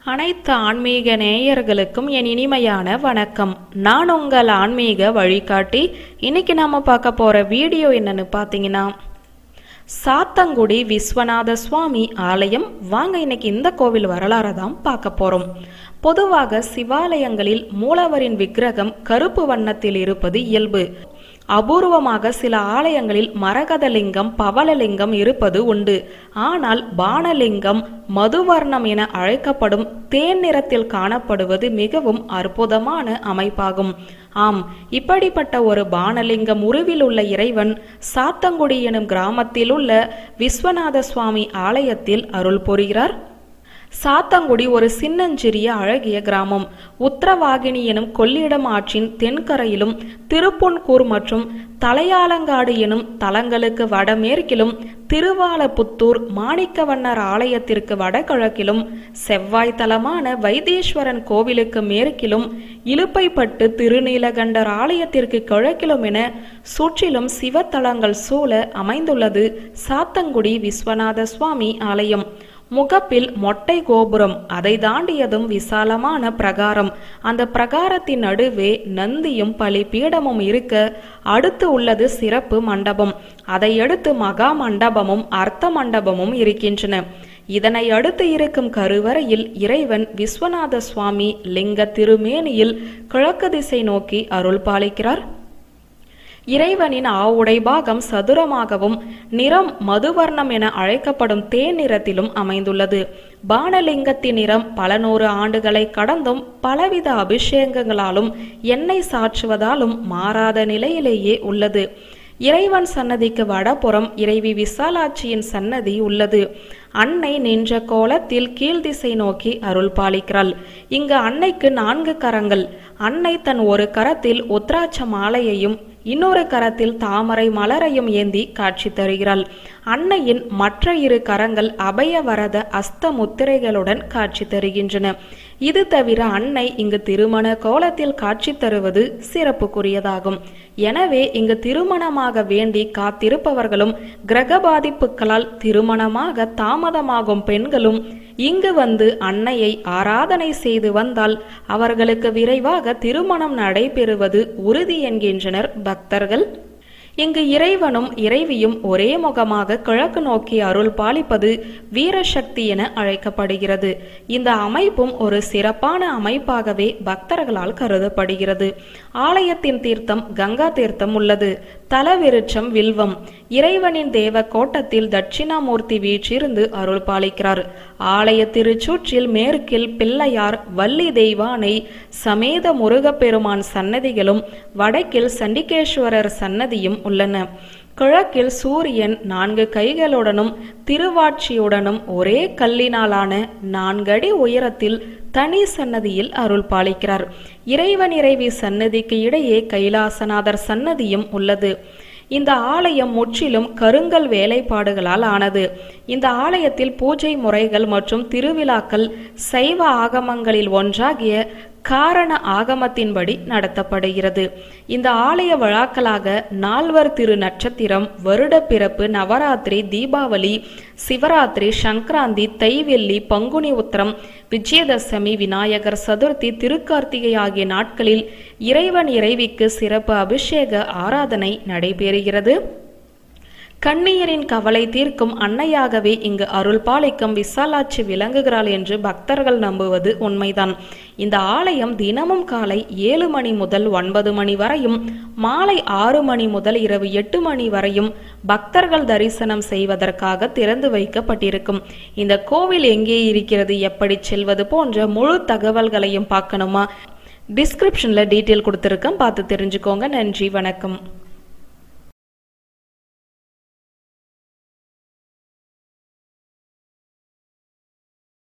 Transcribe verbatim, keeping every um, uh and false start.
அனைத்து ஆன்மீக நேயர்களுக்கும் என் இனிமையான வணக்கம். நான் உங்கள் ஆன்மீக வழிகாட்டி. இன்னைக்கு நாம பார்க்க போற வீடியோ என்னன்னு பார்த்தீங்கன்னா, சாத்தங்குடி விஸ்வநாத சுவாமி ஆலயம். வாங்க இன்னைக்கு இந்த கோவில் வரலாறு தான் பார்க்க போறோம். பொதுவாக சிவாலயங்களில் மூலவரின் விக்கிரகம் கருப்பு வண்ணத்தில் இருப்பது இயல்பு. அபூர்வமாக சில ஆலயங்களில் மரகதலிங்கம், பவளலிங்கம் இருப்பது உண்டு. ஆனால் பானலிங்கம், மதுவர்ணம் என அழைக்கப்படும் தேன் நிறத்தில் காணப்படுவது மிகவும் அற்புதமான அமைப்பாகும். ஆம், இப்படிப்பட்ட ஒரு பானலிங்கம் உருவில் உள்ள இறைவன் சாத்தங்குடி எனும் கிராமத்தில் உள்ள விஸ்வநாத சுவாமி ஆலயத்தில் அருள் புரிகிறார். சாத்தங்குடி ஒரு சின்னஞ்சிறிய அழகிய கிராமம். உத்தரவாகினி எனும் கொள்ளிடம் ஆற்றின் தென்கரையிலும் திருப்புன்கூர் மற்றும் தலையாலங்காடு எனும் தலங்களுக்கு வடமேற்கிலும் திருவாலப்புத்தூர் மாணிக்கவண்ணர் ஆலயத்திற்கு வடகிழக்கிலும் செவ்வாய் தலமான வைத்தீஸ்வரன் கோவிலுக்கு மேற்கிலும் இலுப்பைப்பட்டு திருநீலகண்டர் ஆலயத்திற்கு கிழக்கிலும் என சுற்றிலும் சிவத்தலங்கள் சூழ அமைந்துள்ளது சாத்தங்குடி விஸ்வநாத சுவாமி ஆலயம். முகப்பில் மொட்டை கோபுரம், அதை தாண்டியதும் விசாலமான பிரகாரம். அந்த பிரகாரத்தின் நடுவே நந்தியும் பலிபீடமும் இருக்க அடுத்து உள்ளது சிறப்பு மண்டபம். அதை அடுத்து மகா மண்டபமும் அர்த்த மண்டபமும் இருக்கின்றன. இதனை அடுத்து இருக்கும் கருவறையில் இறைவன் விஸ்வநாத சுவாமி லிங்க திருமேனியில் கிழக்கு திசை நோக்கி அருள் பாலிக்கிறார். இறைவனின் ஆவுடை பாகம் சதுரமாகவும் நிறம் மதுவர்ணம் என அழைக்கப்படும் தேன் நிறத்திலும் அமைந்துள்ளது. பானலிங்கத்தின் நிறம் பல நூறு ஆண்டுகளை கடந்தும் பலவித அபிஷேகங்களாலும் எண்ணெய் சாற்றுவதாலும் மாறாத நிலையிலேயே உள்ளது. இறைவன் சன்னதிக்கு வடபுறம் இறைவி விசாலாட்சியின் சன்னதி உள்ளது. அன்னை நின்ற கோலத்தில் கீழ்திசை நோக்கி அருள் பாலிக்கிறாள். இங்கு அன்னைக்கு நான்கு கரங்கள். அன்னை தன் ஒரு கரத்தில் உத்ராட்ச மாலையையும் இன்னொரு கரத்தில் தாமரை மலரையும் ஏந்தி காட்சி தருகிறாள். அன்னையின் மற்ற இரு கரங்கள் அபயவரத அஸ்த முத்திரைகளுடன் காட்சி தருகின்றன. இது தவிர அன்னை இங்கு திருமண கோலத்தில் காட்சி தருவது சிறப்புக்குரியதாகும். எனவே இங்கு திருமணமாக வேண்டி காத்திருப்பவர்களும் கிரக பாதிப்புகளால் திருமணமாக தாமதமாகும் பெண்களும் இங்கு வந்து அன்னையை ஆராதனை செய்து வந்தால் அவர்களுக்கு விரைவாக திருமணம் நடைபெறுவது உறுதி என்கின்றனர் பக்தர்கள். இங்கு இறைவனும் இறைவியும் ஒரே முகமாக கிழக்கு நோக்கி அருள் பாலிப்பது வீரசக்தி என அழைக்கப்படுகிறது. இந்த அமைப்பும் ஒரு சிறப்பான அமைப்பாகவே பக்தர்களால் கருதப்படுகிறது. ஆலயத்தின் தீர்த்தம் கங்கா தீர்த்தம் உள்ளது. தலவிருட்சம் வில்வம். இறைவனின் தேவ கோட்டத்தில் தட்சிணாமூர்த்தி வீற்றிருந்து அருள் பாலிக்கிறார். ஆலய திருச்சூற்றில் மேற்கில் பிள்ளையார், வள்ளி தெய்வானை சமேத முருகப்பெருமான் சன்னதிகளும் வடக்கில் சண்டிகேஸ்வரர் சன்னதியும் உள்ளன. கிழக்கில் சூரியன் நான்கு கைகளுடனும் திருவாட்சியுடனும் ஒரே கல்லினாலான நான்கடி உயரத்தில் தனி சன்னதியில் அருள் பாலிக்கிறார். இறைவன் இறைவி சன்னதிக்கு இடையே கைலாசநாதர் சன்னதியும் உள்ளது. இந்த ஆலயம் முற்றிலும் கருங்கல் வேலைப்பாடுகளால் ஆனது. இந்த ஆலயத்தில் பூஜை முறைகள் மற்றும் திருவிழாக்கள் சைவ ஆகமங்களில் ஒன்றாகிய காரண ஆகமத்தின்படி நடத்தப்படுகிறது. இந்த ஆலய விழாக்களாக நால்வர் திரு நட்சத்திரம், வருட பிறப்பு, நவராத்திரி, தீபாவளி, சிவராத்திரி, சங்கராந்தி, தைவெள்ளி, பங்குனி உத்திரம், விஜயதசமி, விநாயகர் சதுர்த்தி, திருக்கார்த்திகை ஆகிய நாட்களில் இறைவன் இறைவிக்கு சிறப்பு அபிஷேக ஆராதனை நடைபெறுகிறது. கண்ணீரின் கவலை தீர்க்கும் அன்னையாகவே இங்கு அருள் பாலிக்கும் விசாலாட்சி விளங்குகிறாள் என்று பக்தர்கள் நம்புவது உண்மைதான். இந்த ஆலயம் தினமும் காலை ஏழு மணி முதல் ஒன்பது மணி வரையும், மாலை ஆறு மணி முதல் இரவு எட்டு மணி வரையும் பக்தர்கள் தரிசனம் செய்வதற்காக திறந்து வைக்கப்பட்டிருக்கும். இந்த கோவில் எங்கே இருக்கிறது, எப்படி செல்வது போன்ற முழு தகவல்களையும் பார்க்கணுமா? டிஸ்கிரிப்ஷன்ல டீட்டெயில் கொடுத்துருக்கேன், பார்த்து தெரிஞ்சுக்கோங்க. நன்றி, வணக்கம்.